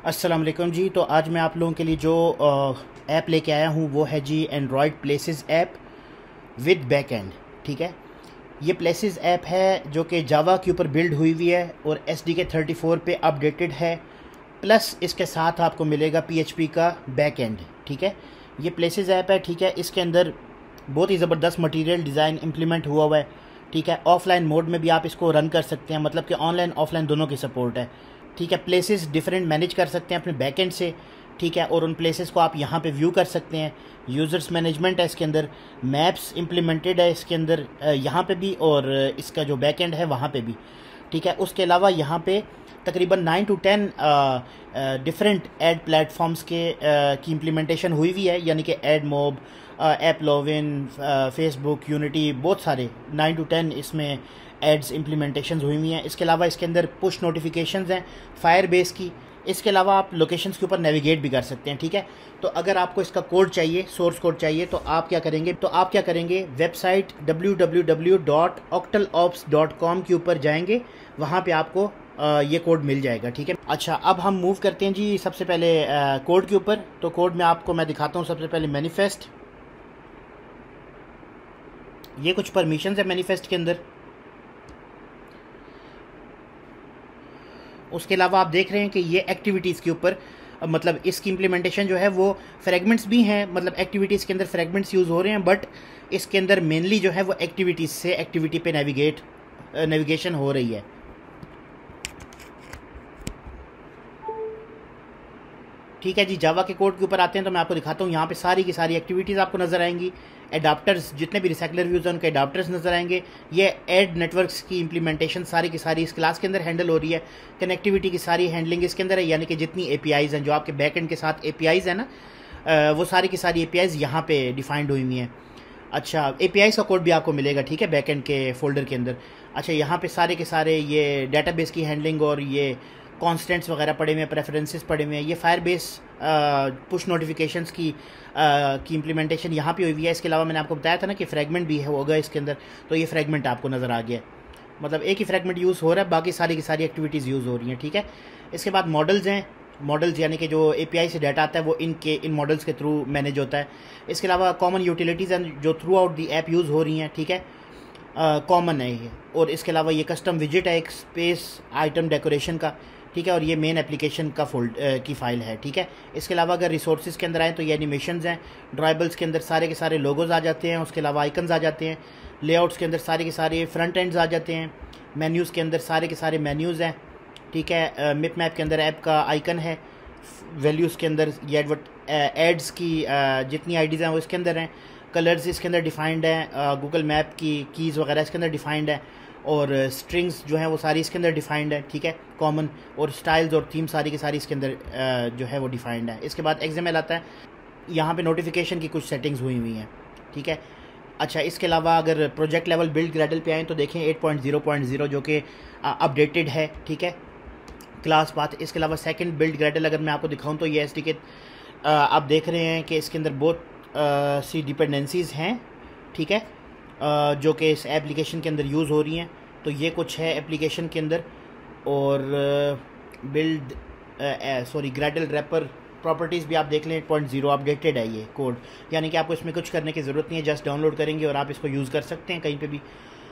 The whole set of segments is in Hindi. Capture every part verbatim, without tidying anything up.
अस्सलाम वालेकुम जी। तो आज मैं आप लोगों के लिए जो ऐप लेके आया हूँ वो है जी Android places app with back end. ठीक है, ये प्लेसेस ऐप है जो कि जावा के ऊपर बिल्ड हुई हुई है और S D K thirty four पे अपडेटेड है, प्लस इसके साथ आपको मिलेगा पी एच पी का बैक एंड। ठीक है, ये प्लेसेस ऐप है। ठीक है, इसके अंदर बहुत ही ज़बरदस्त मटेरियल डिज़ाइन इम्प्लीमेंट हुआ हुआ है। ठीक है, ऑफलाइन मोड में भी आप इसको रन कर सकते हैं, मतलब कि ऑनलाइन ऑफलाइन दोनों की सपोर्ट है। ठीक है, प्लेसेस डिफरेंट मैनेज कर सकते हैं अपने बैकएंड से। ठीक है, और उन प्लेसेस को आप यहाँ पे व्यू कर सकते हैं। यूज़र्स मैनेजमेंट है इसके अंदर, मैप्स इम्प्लीमेंटेड है इसके अंदर यहाँ पे भी, और इसका जो बैकएंड है वहाँ पे भी। ठीक है, उसके अलावा यहाँ पे तकरीबन nine to ten different ad platforms के uh, की इम्प्लीमेंटेशन हुई हुई है, यानी कि AdMob, AppLovin, Facebook, Unity, बहुत सारे नाइन टू टेन इसमें एड्स इम्प्लीमेंटेशन हुई हुई हैं। इसके अलावा इसके अंदर पुश नोटिफिकेशंस हैं फायर बेस की। इसके अलावा आप लोकेशंस के ऊपर नेविगेट भी कर सकते हैं। ठीक है, तो अगर आपको इसका कोड चाहिए, सोर्स कोड चाहिए, तो आप क्या करेंगे तो आप क्या करेंगे website W W W dot octal ops dot com के ऊपर जाएंगे, वहाँ पे आपको आ, ये कोड मिल जाएगा। ठीक है, अच्छा अब हम मूव करते हैं जी सबसे पहले आ, कोड के ऊपर। तो कोड में आपको मैं दिखाता हूँ सबसे पहले मैनिफेस्ट। ये कुछ परमिशंस है मैनिफेस्ट के अंदर। उसके अलावा आप देख रहे हैं कि ये एक्टिविटीज़ के ऊपर, मतलब इसकी इम्प्लीमेंटेशन जो है वो फ्रेगमेंट्स भी हैं, मतलब एक्टिविटीज़ के अंदर फ्रेगमेंट्स यूज़ हो रहे हैं, बट इसके अंदर मेनली जो है वो एक्टिविटीज़ से एक्टिविटी पे नेविगेट नेविगेशन हो रही है। ठीक है जी, जावा के कोड के ऊपर आते हैं तो मैं आपको दिखाता हूँ। यहाँ पे सारी की सारी एक्टिविटीज़ आपको नज़र आएंगी। एडाप्टर्स, जितने भी रिसाइकलर व्यूज़ हैं उनके एडाप्टर्स नज़र आएंगे। ये एड नेटवर्क्स की इंप्लीमेंटेशन सारी की सारी इस क्लास के अंदर हैंडल हो रही है। कनेक्टिविटी की सारी हैंडलिंग इसके अंदर है, यानी कि जितनी एपीआईज़ हैं, जो आपके बैक एंड के साथ एपीआईज़ हैं ना, वो सारी की सारी एपीआईज़ यहाँ पे डिफाइंड हुई हुई हैं। अच्छा, एपीआईज़ का कोड भी आपको मिलेगा, ठीक है, बैक एंड के फोल्डर के अंदर। अच्छा, यहाँ पे सारे के सारे ये डेटाबेस की हैंडलिंग और ये कॉन्स्टेंट्स वगैरह पड़े हुए हैं, प्रेफरेंसेस पड़े हुए हैं। ये फायर बेस पुश नोटिफिकेशंस की आ, की इम्प्लीमेंटेशन यहाँ पे हुई हुई है। इसके अलावा मैंने आपको बताया था ना कि फ्रैगमेंट भी है होगा इसके अंदर, तो ये फ्रैगमेंट आपको नज़र आ गया, मतलब एक ही फ्रैगमेंट यूज़ हो रहा है, बाकी सारी की सारी एक्टिविटीज़ यूज़ हो रही हैं। ठीक है, इसके बाद मॉडल्स हैं। मॉडल्स यानी कि जो एपीआई से डाटा आता है वो इनके इन मॉडल्स के थ्रू मैनेज होता है। इसके अलावा कॉमन यूटिलिटीज़ हैं जो throughout the app use हो रही हैं। ठीक है, कॉमन है ये। और इसके अलावा ये कस्टम विजिट है एक स्पेस आइटम डेकोरेशन का। ठीक है, और ये मेन एप्लीकेशन का फोल्ड की फ़ाइल है। ठीक है, इसके अलावा अगर रिसोर्सेज के अंदर आए तो ये एनिमेशंस हैं। ड्राइबल्स के अंदर सारे के सारे लोगोज आ जाते हैं। उसके अलावा आइकन्स आ जाते हैं। लेआउट्स के अंदर सारे के सारे फ्रंट एंड्स आ जाते हैं। मेन्यूज़ के अंदर सारे के सारे मेन्यूज़ हैं। ठीक है, मिप मैप के अंदर ऐप का आइकन है। वैल्यूज़ के अंदर ये एडवर्ट एड्स की जितनी आईडीज़ हैं वो इसके अंदर हैं। कलर्स इसके अंदर डिफाइंड हैं। गूगल मैप की कीज़ वगैरह इसके अंदर डिफाइंड है, और स्ट्रिंग्स जो है वो सारी इसके अंदर डिफाइंड है। ठीक है, कॉमन, और स्टाइल्स और थीम सारी की सारी इसके अंदर जो है वो डिफाइंड है। इसके बाद एक्सएमएल आता है। यहाँ पे नोटिफिकेशन की कुछ सेटिंग्स हुई हुई हैं। ठीक है, अच्छा इसके अलावा अगर प्रोजेक्ट लेवल बिल्ड ग्रेडल पे आएँ तो देखें eight point zero point zero जो कि अपडेटेड है। ठीक है, क्लास पाथ। इसके अलावा सेकंड बिल्ड ग्रेडल अगर मैं आपको दिखाऊँ तो ये एस डी के आप देख रहे हैं कि इसके अंदर बहुत सी डिपेंडेंसीज़ हैं। ठीक है, Uh, जो कि इस एप्लीकेशन के अंदर यूज़ हो रही हैं। तो ये कुछ है एप्लीकेशन के अंदर, और build sorry gradle wrapper properties भी आप देख लें एट पॉइंट ज़ीरो अपडेटेड है ये कोड, यानी कि आपको इसमें कुछ करने की ज़रूरत नहीं है, जस्ट डाउनलोड करेंगे और आप इसको यूज़ कर सकते हैं कहीं पे भी।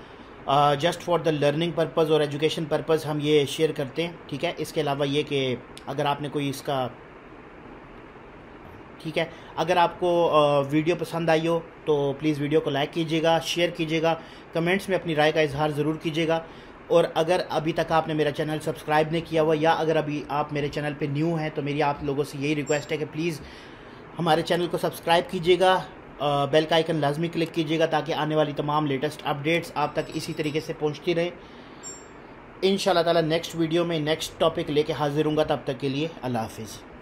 Just for the learning purpose और एजुकेशन पर्पज़ हम ये शेयर करते हैं। ठीक है, इसके अलावा ये कि अगर आपने कोई इसका, ठीक है, अगर आपको वीडियो पसंद आई हो तो प्लीज़ वीडियो को लाइक कीजिएगा, शेयर कीजिएगा, कमेंट्स में अपनी राय का इजहार ज़रूर कीजिएगा। और अगर अभी तक आपने मेरा चैनल सब्सक्राइब नहीं किया हुआ, या अगर अभी आप मेरे चैनल पे न्यू हैं, तो मेरी आप लोगों से यही रिक्वेस्ट है कि प्लीज़ हमारे चैनल को सब्सक्राइब कीजिएगा, बेल का आइकन लाजमी क्लिक कीजिएगा, ताकि आने वाली तमाम लेटेस्ट अपडेट्स आप तक इसी तरीके से पहुँचती रहें। इंशाअल्लाह ताला नेक्स्ट वीडियो में नेक्स्ट टॉपिक लेके हाजिर हूँगा, तब तक के लिए अल्लाह हाफिज़।